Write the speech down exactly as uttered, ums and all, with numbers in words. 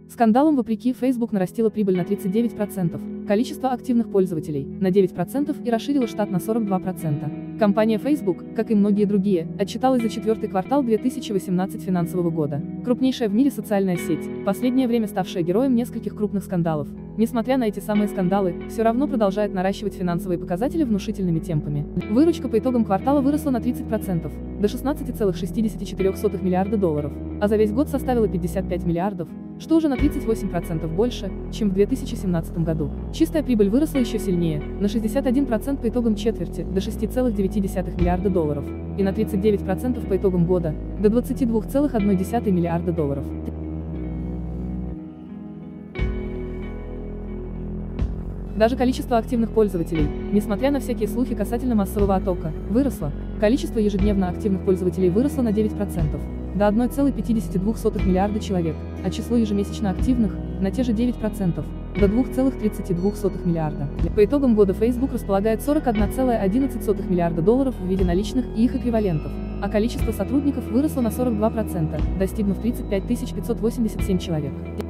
Скандалам вопреки, Facebook нарастила прибыль на тридцать девять процентов, количество активных пользователей – на девять процентов и расширила штат на сорок два процента. Компания Facebook, как и многие другие, отчиталась за четвертый квартал две тысячи восемнадцатого финансового года. Крупнейшая в мире социальная сеть, в последнее время ставшая героем нескольких крупных скандалов, несмотря на эти самые скандалы, все равно продолжает наращивать финансовые показатели внушительными темпами. Выручка по итогам квартала выросла на тридцать процентов, до шестнадцати целых шестидесяти четырёх сотых миллиарда долларов, а за весь год составила пятьдесят пять миллиардов, что уже на тридцать восемь процентов больше, чем в две тысячи семнадцатом году. Чистая прибыль выросла еще сильнее, на шестьдесят один процент по итогам четверти, до шести целых девяти десятых миллиарда долларов, и на тридцать девять процентов по итогам года, до двадцати двух целых одной десятой миллиарда долларов. Даже количество активных пользователей, несмотря на всякие слухи касательно массового оттока, выросло. Количество ежедневно активных пользователей выросло на девять процентов, до одной целой пятидесяти двух сотых миллиарда человек, а число ежемесячно активных – на те же девять процентов, до двух целых тридцати двух сотых миллиарда. По итогам года Facebook располагает сорок одна целая одиннадцать сотых миллиарда долларов в виде наличных и их эквивалентов, а количество сотрудников выросло на сорок два процента, достигнув тридцать пять тысяч пятьсот восемьдесят семь человек.